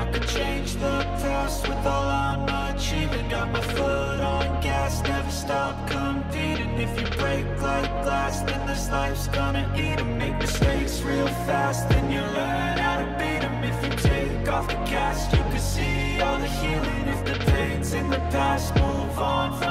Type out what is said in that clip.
could change the past with all I'm achieving. Got my foot on gas, never stop competing. If you break like glass, then this life's gonna eat 'em. Make mistakes real fast, then you learn how to beat 'em. If you take off the cast, you can see all the healing. If the pain's in the past, move on from